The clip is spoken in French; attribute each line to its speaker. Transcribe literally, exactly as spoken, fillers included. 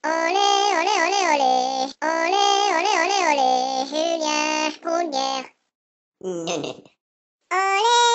Speaker 1: Olé, olé, olé, olé. Olé, olé, olé, olé. Julien Fournière.
Speaker 2: Non, non, non.
Speaker 1: Olé.